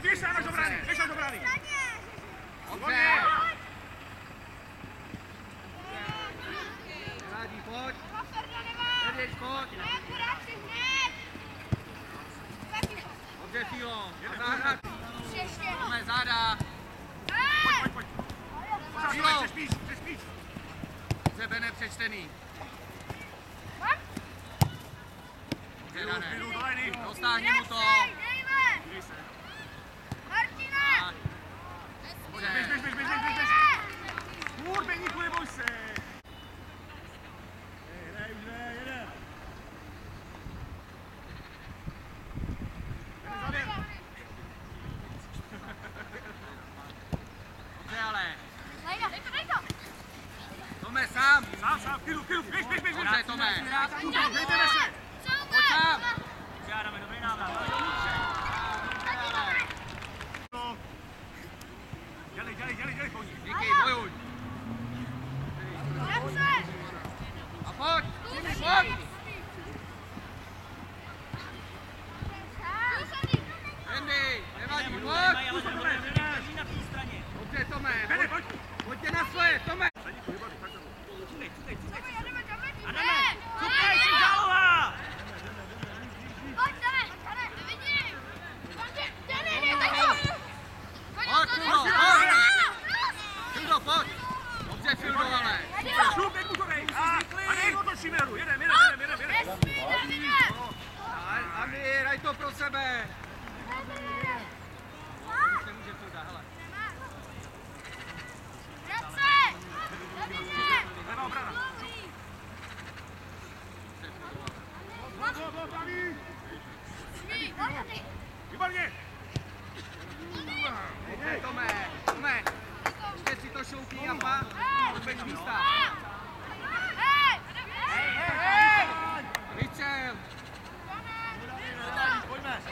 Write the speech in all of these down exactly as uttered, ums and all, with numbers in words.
Běž se do brány, běž do brány. Dobře. Nevadí, pojď. Jedeš, pojď. Dobře, Fílo. Na záhrad. Máme záda. Pojď, pojď, pojď. Fílo. Přespíš, přespíš. Dobře, Bene, přečtený. Dobře, Dané. Roztáhni mu to. Martina! Dobře. Běž, běž, běž, běž, běž, běž. Furt, Beníku, neboj se. Jedej, už ne, jede. Jede závěr. Dobře, ale. Dej to, dej to! Tome, sám. Sám, sám, v klidu, v klidu, běž, běž, běž. Dobře, Tome. Nejdeme se. Pojď sám. Žádáme, dobrý návrat. Dělej, dělej, dělej, dělej po ní. Díky, bojuj. A pojď, Jimmy, pojď. Andy, nevadí, pojď. Dobře, Tome, Bene, pojď. pojď. Pojďte na svoje, Tome. Cukej, jsi záloha! Pojď, Fildo, pojď. Fildo, pojď. Dobře, Fildo, ale. Šup, jak mutovej. A nej, otočíme hru, jedem, jedem, jedem, jedem, jedem. Andy, hraj to pro sebe. Už nemůže Filda, hele. Levá obrana. Go, go, pravý. Výborně. Dobře, Tome, Tome. Ještě si to šoupí a pak odbeď z místa. Vyčel. Pojďme.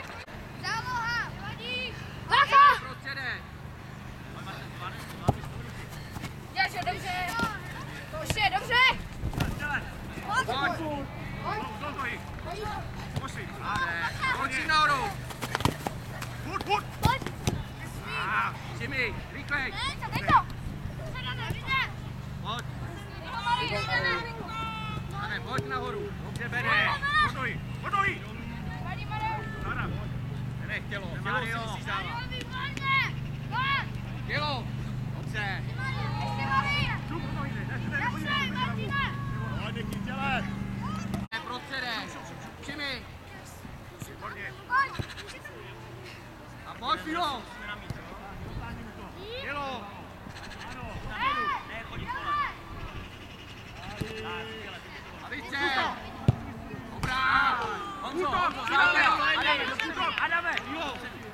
Prostředek. Pojď. Zol to jí. Pošli. Končí nahoru. Furt, furt. Jimmy, rychlej. Pojď. Pane, pojď nahoru. Dobře, Bene. Hotoví, hotoví. Nada. Bene, tělo. Tělo si musíš dávat. Tělo. Dobře. Šup, hotoví, ne, ne, ne, ne, ne. Pojď, děký, těle. Prostředek. Jimmy. Výborně. A pojď, Filo. Tělo. A vyčel. Dobrá. Honzo, Adame, Adame, Adame. Filo.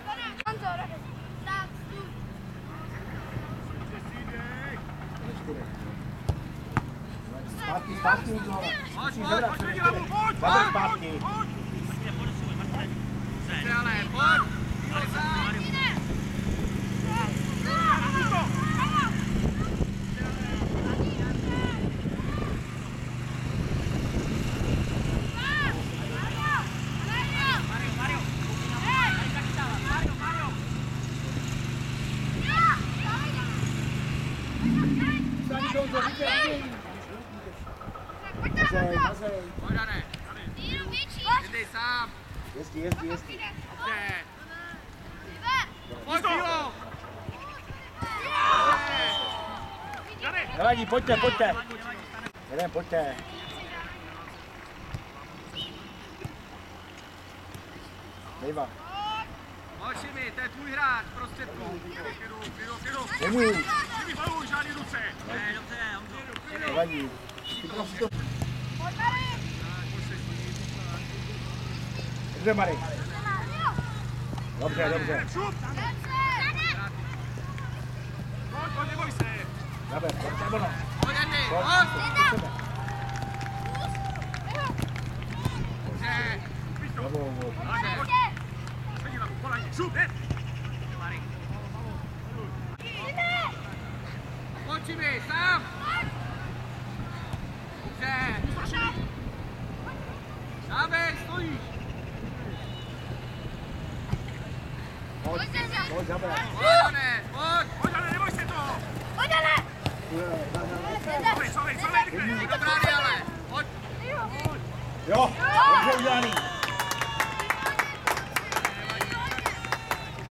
Zpátky, zpátky, no. Pojď, Musíš pojď, hledat, Pojď, pojď, Hlavu, pojď, Zabez pojď, zpátky. pojď. Dobře, ale pojď. Filo sám. Staň, Donzo, vydělej. Mazej, mazej. Pojď, Dane. Jdej sám. Jezdí, jezdí, jezdí. Dobře. Pojď, Filo. Nevadí, pojďte, pojďte. Jedem, pojďte. Nejva. Pojď, Jimmy, to je tvůj hráč, prostředku. Klidu, klidu, klidu. Nemůžu. Jimmy, baluj, žádný ruce. Ne, dobře, Honzo. Nevadí. Ty prostě to... Dobře, Mary. Dobře, dobře. Šup. Pojď, pojď, neboj se. Zaber, pojďte, ono. Pojď, Andy, Pojď, pojď. pojď, pojď. Dobře. Dobře, dobře. Sedí na kolani. Šup, hned. Pojď, Jimmy, sám. Dobře. Dávej, stojíš. Pojď, pojď, zaber. Pojď, Dané, pojď. Pojď, ale neboj se toho! Pojď, ale! Sovej, sovej, sovej, rychle! Dobrá, ale. Pojď. Jo, dobře udělaný.